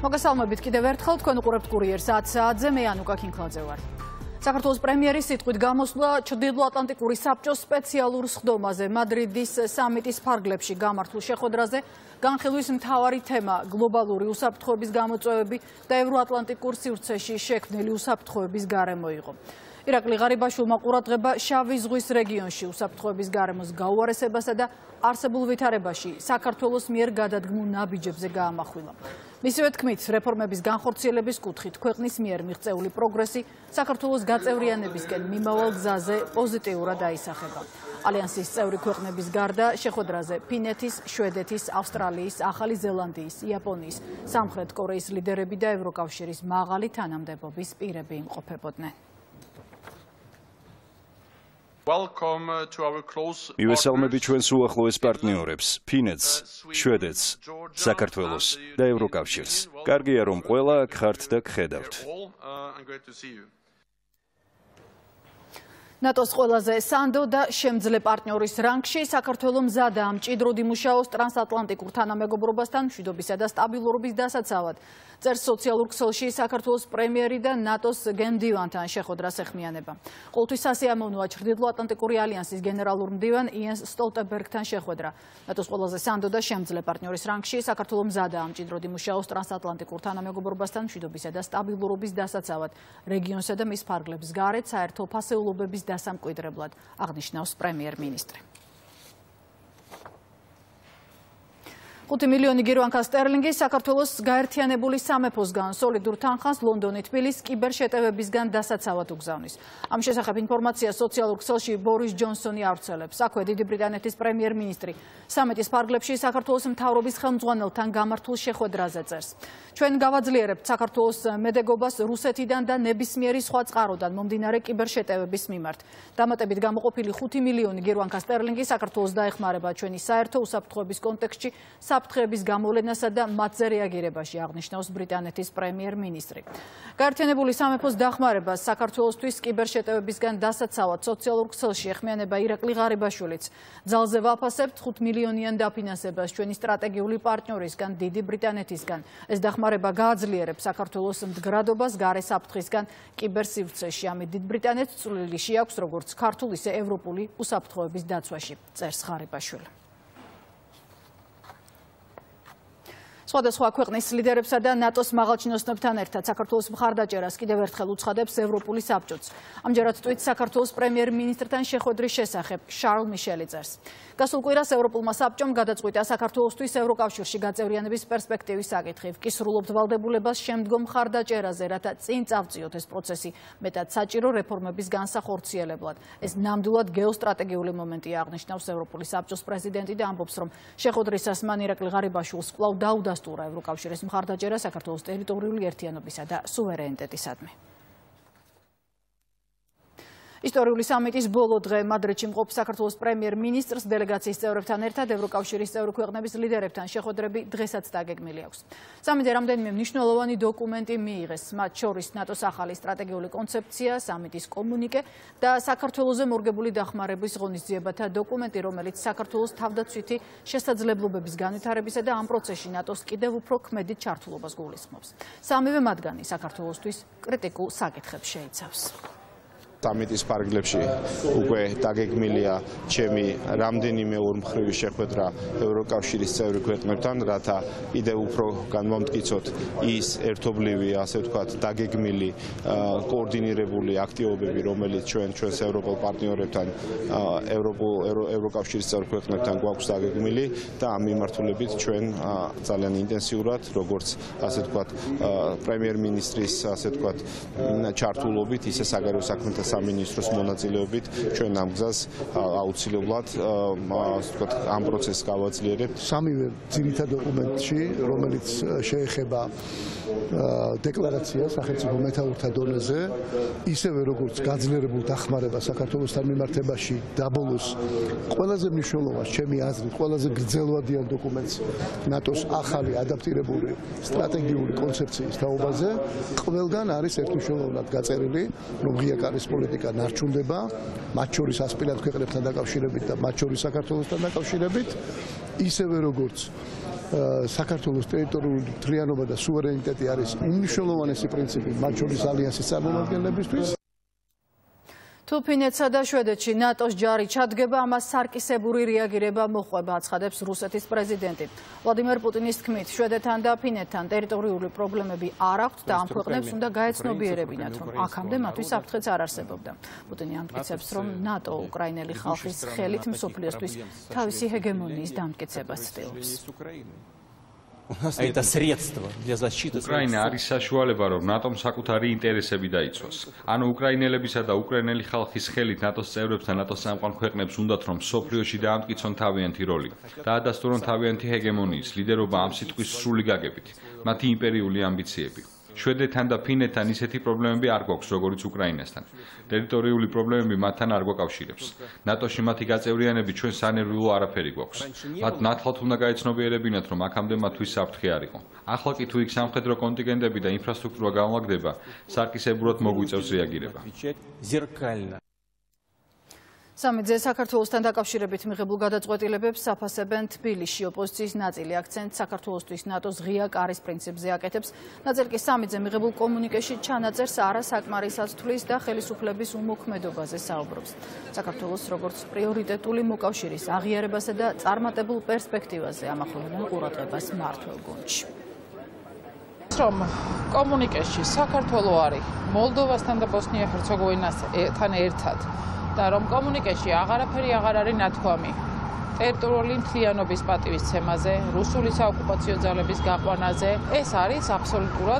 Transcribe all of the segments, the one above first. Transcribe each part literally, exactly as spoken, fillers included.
მოგესალმებით კიდევ ერთხელ თქვენ უყურებთ კურიერს ათ საათზე მე ანუკა ქინქლაძე ვარ. საქართველოს პრემიერის სიტყვით გამოსვლა ჩრდილოატლანტიკური საბჭოს სპეციალურ სხდომაზე მადრიდის სამიტის ფარგლებში გამართულ შეხვედრაზე განხილვის მთავარი თემა გლობალური უსაფრთხოების გამოწვევები და ევროატლანტიკურ სივრცეში შექმნილი უსაფრთხოების გარემო იყო. ირაკლი ღარიბაშვილმა ყურადღება შავი ზღვის რეგიონში უსაფრთხოების გარემოს გაუარესებასა და არსებულ ვითარებაში საქართველოს მიერ გადადგმულ ნაბიჯებზე გაამახვილა. მისივე თქმით, რეფორმების განხორციელების კუთხით ქვეყნის მიერ მიღწეული პროგრესი საქართველოს გაწევრიანებისკენ მიმავალ გზაზე პოზიტიურად აისახება. ალიანსის წევრი ქვეყნების გარდა შეხვედრაზე ფინეთის, შვედეთის, ავსტრალიის, ახალი ზელანდიის, იაპონიის, სამხრეთ კორეის ლიდერები და ევროკავშირის მაღალი თანამდებობის პირები იმყოფებოდნენ. მივესალმებით ჩვენს უახლოეს პარტნიორებს, ფინეთს, შვედეთს, საქართველოს და ევროკავშირს. კარგია რომ ყველა აქ ხართ და გხედავთ. ნატოს ყველაზე სანდო და შემძლე პარტნიორის რანგში საქართველო მზადაა მჭიდროდ იმუშაოს ტრანსატლანტიკურ თანამეგობრობასთან მშვიდობისა და სტაბილურობის დასაცავად. წერს სოციალურ ქსელში საქართველოს პრემიერი და ნატოს გენმდივანთან შეხვედრას ეხმიანება. ყოველთვის სასიამოვნოა ჩრდილოატლანტიკური ალიანსის გენერალურ მდივან იენს სტოლტენბერგთან შეხვედრა. ნატოს ყველაზე სანდო და შემძლე პარტნიორის რანგში საქართველო მზადაა მჭიდროდ იმუშაოს ტრანსატლანტიკურ თანამეგობრობასთან მშვიდობისა და სტაბილურობის დასაცავად რეგიონსა და მის ფარგლებს გარეთ საერთო ფასეულობების დასამკვიდრებლად, აღნიშნავს პრემიერ-მინისტრი. ხუთი მილიონი გირვანკა სტერლინგი საქართველოს გაერთიანებული სამეფოსგან სოლიდურ თანხას ლონდონი თბილის კიბერშეტევებისგან დასაცავად უგზავნის. ამ შესახებ ინფორმაცია სოციალურ ქსელში ბორის ჯონსონი ავრცელებს. აქვე დიდი ბრიტანეთის პრემიერ-მინისტრი სამეტის ფარგლებში საქართველოს მთავრობის ხელმძღვანელთან გამართულ შეხვედრაზე წერს. ჩვენ გავაძლიერებთ საქართველოს მედეგობას რუსეთიდან და ნებისმიერი სხვა წყაროდან მომდინარე კიბერშეტევების მიმართ. დამატებით გამოყოფილი ხუთი მილიონი გირვანკა სტერლინგი საქართველოს დაეხმარება ჩვენი საერთო უსაფრთხოების კონტექსტში საფრთხეების გამოვლენასა და მათზე რეაგირებაში, აღნიშნავს ბრიტანეთის პრემიერ-მინისტრი. გაერთიანებული სამეფოს დახმარებას საქართველოსთვის კიბერშეტევებისგან დასაცავად სოციალურ ქსელში ეხმიანება ირაკლი ღარიბაშვილიც. ძალზე ვაფასებთ ხუთ მილიონიან დაფინანსებას ჩვენი სტრატეგიული პარტნიორისგან, დიდი ბრიტანეთისგან. ეს დახმარება გააძლიერებს საქართველოს მდგრადობას გარე საფრთხისგან კიბერსივრცეში. ამით დიდ ბრიტანეთს წვლილი შეაქვს როგორც ქართულ, ისე ევროპული უსაფრთხოების დაცვაში, წერს ღარიბაშვილი. სხვადასხვა ქვეყნის ლიდერებსა და ნატოს მაღალჩინოსნებთან ერთად საქართველოს მხარდაჭერას კიდევ ერთხელ უცხადებს ევროპული საბჭოც. ამჯერად თვით საქართველოს პრემიერ-მინისტრთან შეხვედრის შესახებ შარლ მიშელი წერს. გასულ კვირას ევროპულმა საბჭომ გადაწყვიტა საქართველოსთვის ევროკავშირში გაწევრიანების პერსპექტივის საკითხი. ვკისრულობთ ვალდებულებას შემდგომ მხარდაჭერაზე, რათა წინ წავწიოთ ეს პროცესი მეტად საჭირო რეფორმების განსახორციელებლად. ეს ნამდვილად გეოსტრატეგიული მომენტია, აღნიშნავს ევროპული საბჭოს პრეზიდენტი და ამბობს, რომ შეხვედრისას მან ირაკლი ღარიბაშვილს კვლავ დაუდასტურა ევროკავშირის მხარდაჭერა საქართველოს ტერიტორიული ერთიანობისა და სუვერენიტეტისადმი. ისტორიული სამიტის ბოლო დღე მადრიდში მყოფ საქართველოს პრემიერ-მინისტრს დელეგაციის წევრებთან ერთად ევროკავშირის წევრი ქვეყნების ლიდერებთან შეხვედრები დღესაც დაგეგმილი აქვს. სამიტზე რამდენიმე მნიშვნელოვანი დოკუმენტი მიიღეს, მათ შორის ნატოს ახალი სტრატეგიული კონცეფცია, სამიტის კომუნიკე და საქართველოზე მორგებული დახმარების ღონისძიებათა დოკუმენტი, რომელიც საქართველოს თავდაცვითი შესაძლებლობების განვითარებისა და ამ პროცესში ნატოს კიდევ უფრო ქმედით ჩართულობას გულისხმობს. სამივე მათგანი საქართველოსთვის კრიტიკულ საკითხებს შეიცავს. სამიტის ფარგლებში უკვე დაგეგმილია ჩემი რამდენიმე ორმხრივი შეხვედრა ევროკავშირის წევრი ქვეყნებთან, რათა კიდევ უფრო განმომტკიცოთ ის ერთობლივი, ასე ვთქვათ, დაგეგმილი კოორდინირებული აქტივობები, რომელიც ჩვენ ჩვენს ევროპულ პარტნიორებთან, ევროკავშირის წევრი ქვეყნებთან გვაქვს დაგეგმილი და ამ მიმართულებით ჩვენ ძალიან ინტენსიურად, როგორც ასე ვთქვათ, პრემიერ-მინისტრის, ასე ვთქვათ, ჩართულობით, ისე საგარეო საქმეთა სამინისტროს მონაწილეობით ჩვენ ამ გზას აუცილებლად ამ პროცესს გავაძლიერებთ. სამივე ძირითად დოკუმენტში, რომელიც შეეხება დეკლარაცია სახელმწიფო მეთაურთა დონეზე, ისევე როგორც გაძლიერებულ დახმარება საქართველოსთან მიმართებაში და ბოლოს ყველაზე მნიშვნელოვანი, ჩემი აზრით, ყველაზე გრძელვადიან დოკუმენტს ნატოს ახალი ადაპტირებული სტრატეგიული კონცეფციის თაობაზე, ყველგან არის ერთმნიშვნელოვნად გაწერილი, რომ ღია კარის პოლიტიკა ნარჩუნდება, მათ შორის ასპირანტ ქვეყნებთან დაკავშირებით და მათ შორის საქართველოსთან დაკავშირებით, ისევე როგორც საქართველოს ტერიტორიული მთლიანობა და სუვერენიტეტი არის უმნიშვნელოვანესი პრინციპი მათ შორის ალიანსის წარმომადგენლებისთვის. თუ ფინეთსა და შვედეთში ნატოს ჯარი ჩადგება, ამას სარკისებური რეაგირება მოჰყვება, აცხადებს რუსეთის პრეზიდენტი. ვლადიმერ პუტინის თქმით, შვედეთთან და ფინეთთან ტერიტორიული პრობლემები არ აქვთ და ამ ქვეყნებს უნდა გაეცნობიერებინათ, რომ აქამდე მათთვის საფრთხეც არ არსებობდა. პუტინი ამტკიცებს, რომ ნატო უკრაინელი ხალხის ხელით მსოფლიოსთვის თავისი ჰეგემონიის დამტკიცებას ცდილობს. Это средство для защиты. უკრაინა არის საშუალება, რომ ნატომ საკუთარი ინტერესები დაიცვას. ანუ უკრაინელებისა და უკრაინელი ხალხის ხელით ნატოს წევრებს და ნატოს წამყვან ქვეყნებს უნდათ, რომ სოფლიოში დაამტკიცონ თავიანთი როლი და ადასტურონ თავიანთი ჰეგემონიის ლიდერობა ამ სიტყვის სრული გაგებით, მათი იმპერიული ამბიციები. შვედეთთან და ფინეთთან ისეთი პრობლემები არ გვაქვს, როგორც უკრაინასთან. ტერიტორიული პრობლემები მათთან არ გვაკავშირებს. ნატოში მათი გაწევრიანებით ჩვენ სანერვიულო არაფერი გვაქვს. მათ ნათლად უნდა გაეცნობიერებინათ, რომ აქამდე მათთვის საფრთხე არ იყო. ახლა კი თუ იქ სამხედრო კონტინგენტები და ინფრასტრუქტურა განლაგდება, სარკისებურად მოგვიწევს რეაგირება. სამედზე საქართველოსთან დაკავშირებით მიღებულ გადაწყვეტილებებს საფასებენ თბილისში. ოპოზიციის ნაწილი აქცენტს საქართველოსთვის ნატოს ღია კარის პრინციპზე აკეთებს. ნაწილი კი სამედზე მიღებულ კომუნიკეში ჩანაწერს არასაკმარისად თვლის და ხელისუფლების უმოქმედობაზე საუბრობს. საქართველოს როგორც პრიორიტეტული მოკავშირის აღიარებასა და წარმატებულ პერსპექტივაზე ამახვილებენ ყურადღებას მმართველ გუნდში. რომ კომუნიკეში საქართველო არის მოლდოვასთან და ბოსნია-ჰერცეგოვინასთან ერთად და რომ კომუნიკეში აღარაფერი აღარ არის ნათქვამი ტერიტორიული მთლიანობის პატივისცემაზე, რუსული საოკუპაციო ძალების გაყვანაზე, ეს არის აბსოლუტურად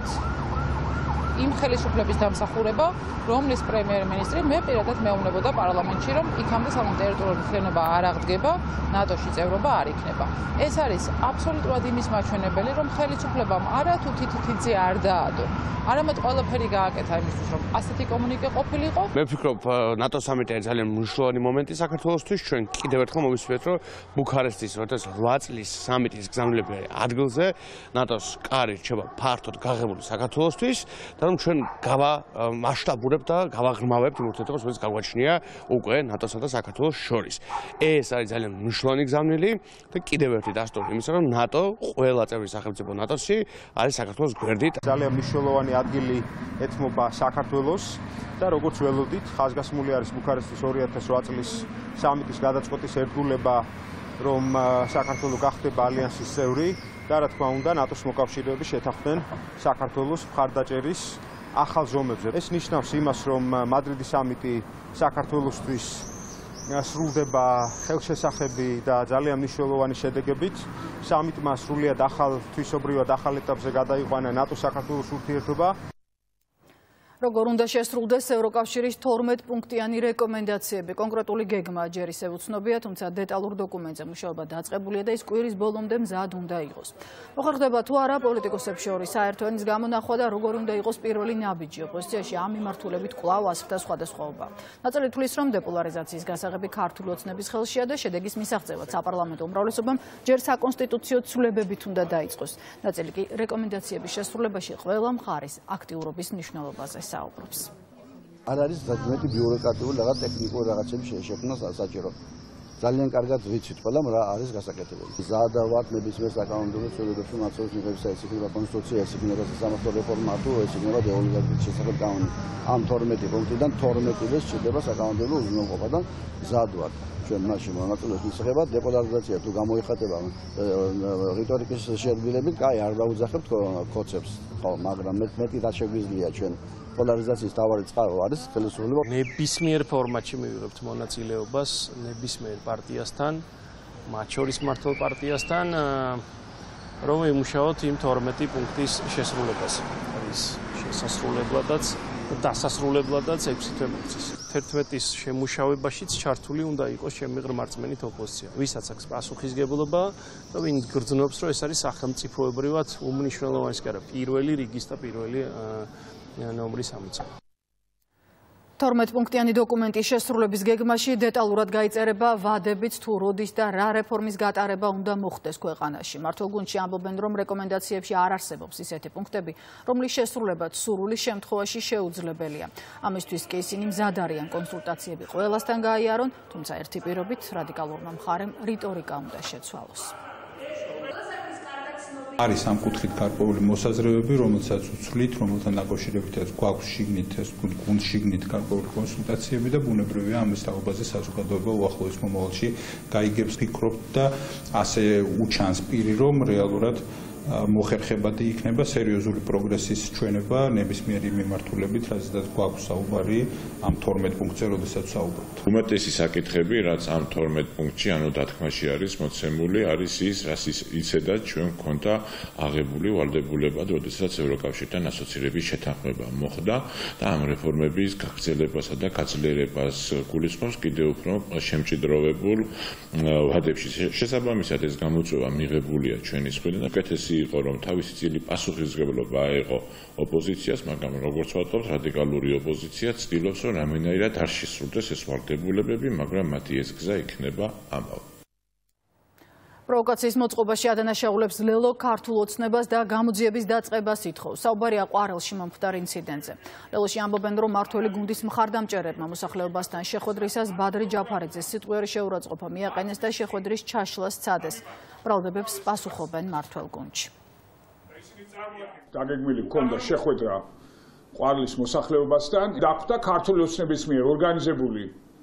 იმ ხელისუფლების დამსახურება, რომლის პრემიერ-მინისტრი მე პირადად მეუბნებოდა პარლამენტში, რომ იქამდე საკუთარი ტერიტორიული მთლიანობა არ აღდგება, ნატოში წევრობა არ იქნება. ეს არის აბსოლუტურად იმის მაჩვენებელი, რომ ხელისუფლებამ არა თუ თითითიძე არ დაადო, არამედ ყველაფერი გააკეთა იმისთვის, რომ ასეთი კომუნიკე ყოფილიყო. მე ვფიქრობ, ნატო სამიტი არის ძალიან მნიშვნელოვანი მომენტი საქართველოსთვის. ჩვენ კიდევ ერთხელ მოვისმენთ, რომ ბუქარესტის რვა წლის სამიტის გზავნილები ადგილზე, ნატოს კარი რჩება ფართოდ გაღებული საქართველოსთვის და რომ ჩვენ გავამასშტაბურებთ და გავაღრმავებთ იმ ურთიერთობას, რომელიც გაგვაჩნია უკვე ნატოსა და საქართველოს შორის. ეს არის ძალიან მნიშვნელოვანი გზავნილი და კიდევ ერთი დასტური იმისა, რომ ნატო ყველა წევრი სახელმწიფო ნატოში არის საქართველოს გვერდით. ძალიან მნიშვნელოვანი ადგილი ეთმობა საქართველოს და როგორც ველოდით, ხაზგასმული არის ბუქარესტის ორი ათას რვა წლის სამიტის გადაწყვეტის ერთგულება, რომ საქართველო გახდება ალიანსის წევრი და რა თქმა უნდა ნატოს მოკავშირეები შეთანხმდნენ საქართველოს მხარდაჭერის ახალ ზომებზე. ეს ნიშნავს იმას, რომ მადრიდის სამიტი საქართველოსთვის სრულდება ხელშესახები და ძალიან მნიშვნელოვანი შედეგებით. სამიტმა სრულიად ახალ თვისობრივად ახალ ეტაპზე გადაიყვანა ნატო-საქართველოს ურთიერთობა. როგორ უნდა შესრულდეს ევროკავშირის თორმეტ პუნქტიანი რეკომენდაციები. კონკრეტული გეგმა ჯერ ისევ უცნობია, თუმცა დეტალურ დოკუმენტზე მუშაობა დაწყებულია და ის კვირის ბოლომდე მზად უნდა იყოს. მოხერხდება თუ არა პოლიტიკოსებს შორის საერთო ენის გამონახვა და როგორ უნდა იყოს პირველი ნაბიჯი. ოპოზიციაში ამ მიმართულებით კვლავ ასხდა სხვადასხვაობა. ნაწილი თვლის, რომ დეპოლარიზაციის გასაღები ქართული ოცნების ხელშია და შედეგის მისაღწევად საპარლამენტო უმრავლესობამ ჯერ საკონსტიტუციო ცვლილებებით უნდა დაიწყოს. ნაწილი კი რეკომენდაციების შესრულებაში ყველა მხარის აქტიურობის მნიშვნელობაზე საუბრობს. არ არის მეტი ბიუროკრატიული რაღაც ტექნიკური რაღაცები შეშექმნა საჭირო. ძალიან კარგად ვიცით ყველამ რა არის გასაკეთებელი. ზაადავართ ნებისმიერ საკანონმდებლო ცვლილებებში მაცხოვრის მიღებისა, ეს იქნება კონსტიტუცია, ეს იქნება სასამართლო რეფორმა, თუ ეს იქნება დეოლიგარქიის შესახებ კანონი. ამ თორმეტი პუნქტიდან თორმეტი-ს სჭირდება საკანონმდებლო უზრუნველყოფა და ზაადავართ. ჩვენ მასში მონაწილეობის მისაღებად დეპოლარიზაცია თუ გამოიხატება რიტორიკის შეგრძნებით, კაი არ დაუძახებთ კოცებს, ხო, მაგრამ მეტი რა შეგვიძლია ჩვენ პოლარიზაციის თავარი წყარო არის ხელისუფლება. ნებისმიერ ფორმატში მივიღებთ მონაწილეობას ნებისმიერ პარტიასთან, მათ შორის მართლ პარტიასთან, რომ ვიმუშაოთ იმ თორმეტი პუნქტის შესრულებას. არის შესასრულებლადაც და დასასრულებლადაც ექვსი თემის. თერთმეტის შემუშავებაშიც ჩართული უნდა იყოს ჩემი ღრმარწმენით ოპოზიცია. ვისაც აქვს პასუხისგებლობა და ვინ გრძნობს, რომ ეს არის სახელმწიფოებრივად უმნიშვნელოვანესი კი არა, პირველი რიგის და პირველი ნომრის ამოცანა. თორმეტ პუნქტიანი დოკუმენტის შესრულების გეგმაში დეტალურად გაიწერება ვადებიც თუ როდის და რა რეფორმის გატარება უნდა მოხდეს ქვეყანაში. მართლ გუნდში ამბობენ, რომ რეკომენდაციებში არ არსებობს ისეთი პუნქტები, რომლის შესრულებაც სურვილის შემთხვევაში შეუძლებელია. ამისთვის კი ისინი მზად არიან კონსულტაციები ყველასთან გაიარონ, თუმცა ერთი პირობით რადიკალურმა მხარემ რიტორიკა უნდა შეცვალოს. არის ამ კუთხით გარკვეული მოსაზრებები, რომელსაც უცვლით, რომელთან დაკავშირებითაც გვაქვს შიგნით, ეს გუნდ შიგნით გარკვეული კონსულტაციები და ბუნებრივია ამის თაობაზე საზოგადოება უახლოეს მომავალში გაიგებს, ფიქრობთ და ასე უჩანს პირი, რომ რეალურად მოხერხებადი იქნება სერიოზული პროგრესის ჩვენება ნებისმიერი მიმართულებით, რაზეც გვაქვს საუბარი ამ თორმეტ პუნქტზე, როდესაც საუბრობთ. უმეტესი საკითხები, რაც ამ თორმეტ პუნქტში, ანუ დათქმაში არის მოცემული, არის ის, რაც ისედაც ჩვენ გვქონდა აღებული ვალდებულება, როდესაც ევროკავშირთან ასოცირების შეთანხმება მოხდა და ამ რეფორმების გაგრძელებასა და გაძლიერებას გულისხმობს კიდევ უფრო შემჭიდროვებულ ვადებში. შესაბამისად, ეს გამოწვევა მიღებულია ჩვენის მხრიდან და კეთესი იყო, რომ თავისი წილი პასუხისმგებლობა აეღო ოპოზიციას, მაგრამ როგორც ვატყობთ, რადიკალური ოპოზიცია ცდილობს, რომ რამენაირად არ შესრულდეს ეს ვალდებულებები, მაგრამ მათი ეს გზა იქნება ამავე. პროვოკაციის მოწყობაში ადანაშაულებს ლელო ქართულ ოცნებას და გამოძიების დაწყებას ითხოვს. საუბარია ყვარელში მომხდარ ინციდენტზე. ლელოში ამბობენ, რომ მართველი გუნდის მხარდამჭერებმა მოსახლეობასთან შეხვედრისას ბადრი ჯაფარიძეს სიტყვიერი შეურაცხყოფა მიაყენეს და შეხვედრის ჩაშლას სცადეს. ბრალდებებს პასუხობენ მართველ გუნდში. დაგეგმილი ჰქონდა შეხვედრა ყვარლის მოსახლეობასთან, დახვდა ქართული ოცნების მიერ ორგანიზებული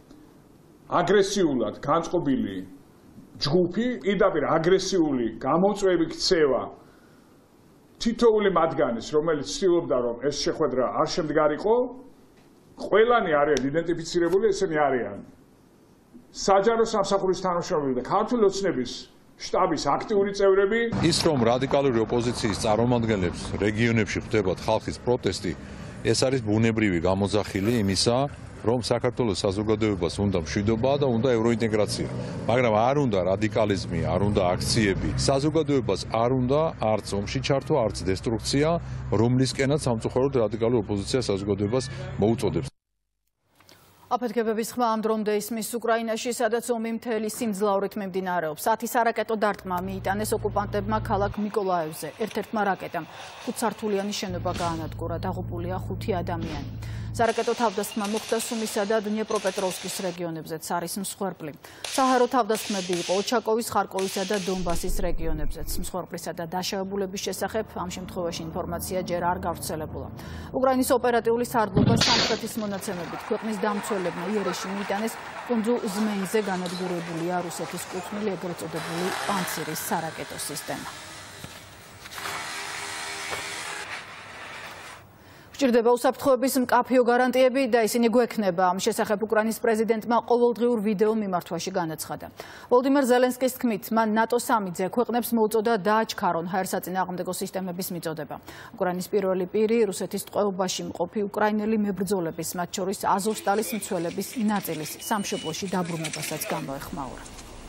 აგრესიულად განწყობილი ჯგუფი, პირდაპირ აგრესიული გამოწვევი ქცევა თითოეული მათგანის, რომელიც ცდილობდა, რომ ეს შეხვედრა არ შემდგარიყო, ყველანი არიან იდენტიფიცირებული, ესენი არიან საჯარო სამსახურის თანამშრომლები და ქართული ოცნების შტაბის აქტიური წევრები. ის, რომ რადიკალური ოპოზიციის წარმომადგენლებს რეგიონებში ხდებათ ხალხის პროტესტი, ეს არის ბუნებრივი გამოძახილი იმისა, რომ საქართველოს საზოგადოებას უნდა მშვიდობა და უნდა ევროინტეგრაცია. მაგრამ არ უნდა რადიკალიზმი, არ უნდა აქციები. საზოგადოებას არ უნდა არც ომში ჩართვა, არც დესტრუქცია, რომლისკენაც სამწუხაროდ რადიკალური ოპოზიცია საზოგადოებას მოუწოდებს. აფეთქებების ხმა ამ დრომდე ისმის უკრაინაში, სადაც ომი მთელი სიმძლავრით მიმდინარეობს. ათის არაკეტო დარტყმა მიიტანეს ოკუპანტებმა ქალაქ მიკოლაევზე. ერთ-ერთმა რაკეტამ ხუთსართულიანი შენობა გაანადგურა, დაღუპულია ხუთი ადამიანი. სარაკეტო თავდასხმა მოხდა სუმისა და დნიეპროპეტროვსკის რეგიონებზეც არის მსხვერპლი. საჰარო თავდასხმები იყო ოჩაკოვის, ხარკოვისა და დონბასის რეგიონებზეც. მსხვერპლისა და დაშავებულების შესახებ ამ შემთხვევაში ინფორმაცია ჯერ არ გავრცელებულა. უკრაინის ოპერატიული სარდლობა სამხრეთის მონაცემებით ქვეყნის დამცველებმა იერეში მიიტანეს კუნძულ ზმენზე განადგურებულია რუსეთის კუთვნილი ეგრეთ წოდებული პანცირის სარაკეტო სისტემა. ჭირდება უსაფრთხოების მკაფიო გარანტიები და ისინი გვექნება. ამ შესახებ უკრაინის პრეზიდენტმა ყოველდღიურ ვიდეო მიმართვაში განაცხადა. ვოლდიმერ ზელენსკის თქმით, მან ნატო სამი-ძე ქვეყნებს მოუწოდა დააჩქარონ ჰაერსაწინააღმდეგო სისტემების მიწოდება. უკრაინის პირველი პირი რუსეთის ტყვეობაში მყოფი უკრაინელი მებრძოლების, მათ შორის აზოვსტალის მცველების ნაწილის სამშობლოში დაბრუნებასაც გამოეხმაურა.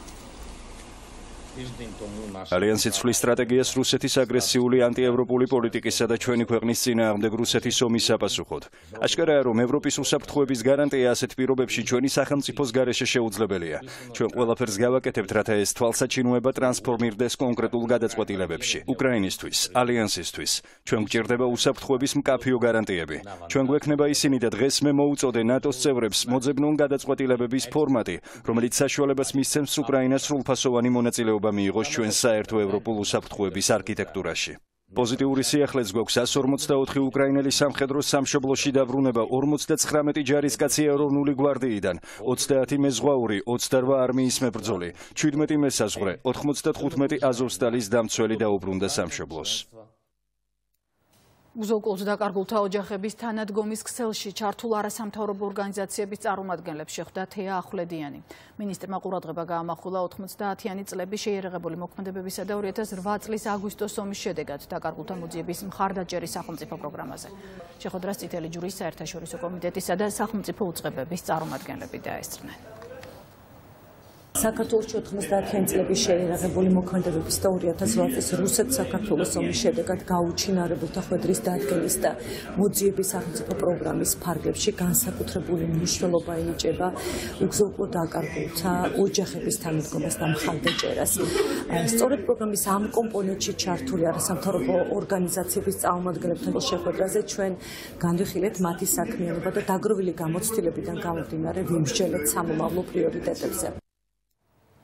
ალიანსი ცვლის სტრატეგიას რუსეთის აგრესიული ანტიევროპული პოლიტიკისა და ჩვენი ქვეყნის წინააღმდეგ რუსეთის ომის საპასუხოდ. აშკარაა, რომ ევროპის უსაფრთხოების გარანტია ასეთ პირობებში ჩვენი სახელმწიფოს გარეშე შეუძლებელია. ჩვენ ყველაფერს გავაკეთებთ, რათა ეს თვალსაჩინოება ტრანსფორმირდეს კონკრეტულ გადაწყვეტილებებში. უკრაინისთვის, ალიანსისთვის, ჩვენ გვჭირდება უსაფრთხოების მკაფიო გარანტიები. ჩვენ გვექნება ისინი და დღეს მე მოუწოდე ნატოს წევრებს მოძებნონ გადაწყვეტილებების ფორმატი, რომელიც საშუალებას მისცემს უკრაინას სრულფასოვანი მონაწილეობა მიიღოს ჩვენ საერთო ევროპულ უსაფრთხოების არქიტექტურაში. პოზიტიური სიახლეც გვაქვს εκατს ორმოცდაოთხი უკრაინელი სამხედროს სამშობლოში დაბრუნება, ორმოცდაცხრამეტი ჯარისკაცი ეროვნული გვარდიიდან, ოცდაათი მეზღვაური, ოცდარვა არმიის მებრძოლი, შვიდმეტი მესაზღვრე, ოთხმოცდათხუთმეტი აზოვსტალის დამცველი დაუბრუნდა სამშობლოს. უზოლკლუბს დაკარგულთა ოჯახების თანადგომის ქსელში ჩართულ არასამთავრობო ორგანიზაციების წარმომადგენლებს შეხვდა თეა ახვლედიანი. მინისტრმა ყურადღება გაამახვილა ოთხმოცდაათიანი წლების შეიარაღებული მოქმედებებისა და ორი ათას რვა წლის აგვისტოს ომის შედეგად დაკარგულთა მოძიების მხარდაჭერის სახელმწიფო პროგრამაზე. შეხვედრას წითელი ჯვრის საერთაშორისო კომიტეტისა და სახელმწიფო უწყებების წარმომადგენლები დაესწრნენ. საქართველოში ოთხმოცდაათიანი წლების შეიარაღებული მოქმედებების და ორი ათას რვა წლის რუსეთ-საქართველოს ომის შედეგად გაუჩინარებულთა ხვედრის დადგენის და მოძიების სახელმწიფო პროგრამის ფარგლებში განსაკუთრებული მნიშვნელობა ენიჭება უგზო-უკვლო დაკარგულთა ოჯახების თანადგომას და მხარდაჭერას. სწორედ პროგრამის ამ კომპონენტში ჩართული არასამთავრობო ორგანიზაციების წარმომადგენლებთან შეხვედრაზე ჩვენ განვიხილეთ მათი საქმიანობა და დაგროვილი გამოცდილებიდან გამომდინარე ვიმსჯელეთ სამომავლო პრიორიტეტებზე.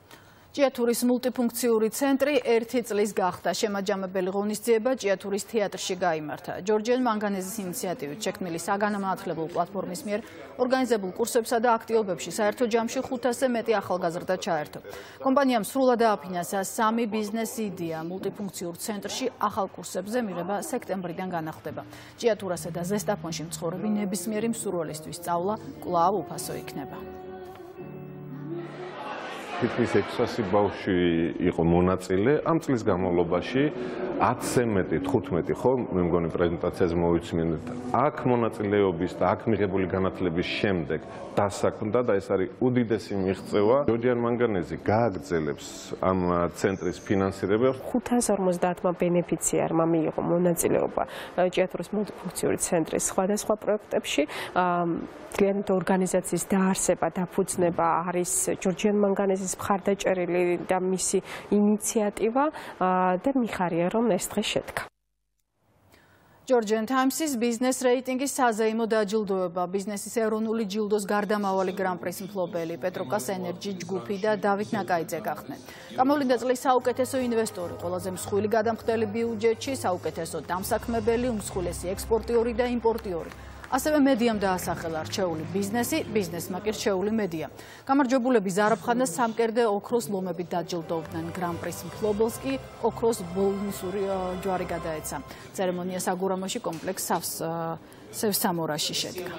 ჭიათურის მულტიფუნქციური ცენტრი ერთი წლის გახდა. შემაჯამებელი ღონისძიება ჭიათურის თეატრში გაიმართა. ჯორჯენ მანგანეზის ინიციატივით შექმნილი საგანმანათლებლო პლატფორმის მიერ ორგანიზებულ კურსებსა და აქტივობებში საერთო ჯამში ხუთასზე მეტი ახალგაზრდა ჩაერთო. კომპანიამ სრულად დააფინანსა სამი ბიზნეს იდეა. მულტიფუნქციურ ცენტრში ახალ კურსებზე მიღება სექტემბრიდან განახლდება. ჭიათურასა და ზესტაფონში მცხოვრები ნებისმიერი მსურველისთვის სწავლა კვლავ უფასო იქნება. თითქმის ექვსასი ბავშვი იყო მონაწილე ამ წლის განმავლობაში ათზე მეტი თხუთმეტი ხო მე მგონი პრეზენტაციაზე მოვიცმინეთ აქ მონაწილეობის და აქ მიღებული განათლების შემდეგ დასაქმდა და ეს არის უდიდესი მიღწევა ჯორჯიან მანგანეზი გააგრძელებს ამ ცენტრის ფინანსირებას ხუთას ორმოცდაათმა ბენეფიციარმა მიიღო მონაწილეობა ჭიათურის მულტიფუნქციური ცენტრის სხვადასხვა პროექტებში კლient ორგანიზაციის დაარსება დაფუძნება არის ჯორჯიან მანგანეზის მხარდაჭერილი და მისი ინიციატივა და მიხარია რომ ეს დღე შედგა. Georgian Times-ის ბიზნეს რეიტინგის საზეიმო დაჯილდოება ბიზნესის ეროვნული ჯილდოს გარდამავალი გრან-პრის მფლობელი პეტროკას ენერჯი ჯგუფი და დავით ნაკაიძე გახდნენ. გამოვლინდა წლის საუკეთესო ინვესტორი, ყველაზე მსხვილი გადამხდელი ბიუჯეტში, საუკეთესო დამსაქმებელი, უმსხვილესი ექსპორტიორი და იმპორტიორი. ასევე მედიამ დაასახელა რჩეული ბიზნესი, ბიზნესმა კი რჩეული მედია. გამარჯვებულები ზარაფხან და სამკერდე ოქროს ლომებით დაჯილდოვდნენ. გრან-პრის მფლობელს კი ოქროს ბოლნისური ჯვარი გადაეცა. ცერემონია საგურამოში კომპლექს სევსამორაში შედგა.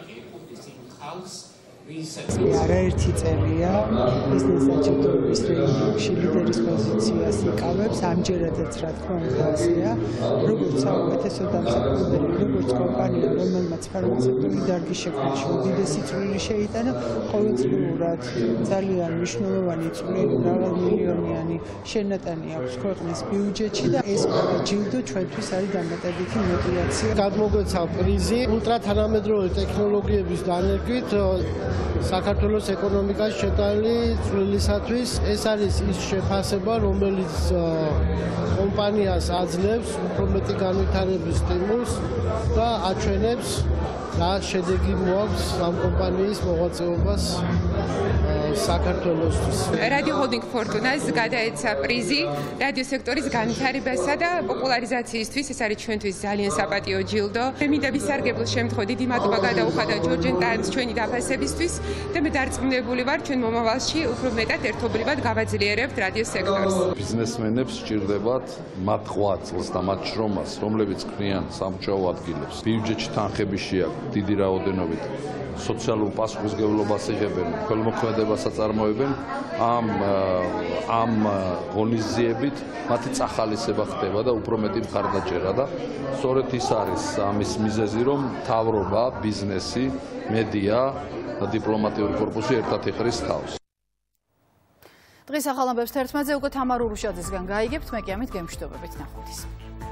არაერთი წელია ბიზნეს დაჯილდოების რეიტინგში ლიდერის პოზიციას იკავებს, ამჯერადაც რა თქმა უნდა ასეა, როგორც საუკეთესო დამსაქმებელი, როგორც კომპანია, რომელმაც ფარმაცევტული დარგის შექმნაში უდიდესი წვლილი შეიტანა, ყოველწლიურად ძალიან მნიშვნელოვანი წვლილი, მრავალმილიონიანი შენატანი აქვს ქვეყნის ბიუჯეტში და ეს ჯილდო ჩვენთვის არის დამატებითი мотиваცია. გადმოგვეცა პრიზი ულტრათანამედროვე ტექნოლოგიების დანერგვით საქართველოს ეკონომიკას შეტანილი წვლილისათვის ეს არის ის შეფასება, რომელიც კომპანიას აძლევს უფრო მეტი განვითარების სტიმულს და აჩვენებს რა შედეგი მოაქვს ამ კომპანიის მოღვაწეობას საქართველოსთვის. რადიო ჰოლდინგ ფორტუნას გადაეცა პრიზი რადიო სექტორის განვითარებასა და პოპულარიზაციისთვის. ეს არის ჩვენთვის ძალიან საპატიო ჯილდო. მე მინდა ვისარგებლო შემთხვევით დიდი მადლობა გადაუხადა ჯორჯენ ტაიმს ჩვენი დაფასებისთვის და მე დარწმუნებული ვარ ჩვენ მომავალში უფრო მეტად ერთობლივად გავაძლიერებთ რადიო სექტორს. ბიზნესმენებს სჭირდებათ მათ ღვაწლს და მათ შრომას, რომლებიც ქმნიან სამუშაო ადგილებს. ბიუჯეტში თანხების შეაქვს დიდი რაოდენობით სოციალურ პასუხისმგებლობას იღებენ, ხელმოქმედებას აწარმოებენ, ამ ამ ღონისძიებით მათი წახალისება ხდება და უფრო მეტი მხარდაჭერა და სწორედ ის არის ამის მიზეზი, რომ მთავრობა, ბიზნესი, მედია და დიპლომატიური კორპუსი ერთად იყრის თავს. დღის ახალ ამბებს თერთმეტზე უკვე თამარ ურუშაძესგან გაიგებთ, მე კი ამით გემშვიდობებით ნახვამდის.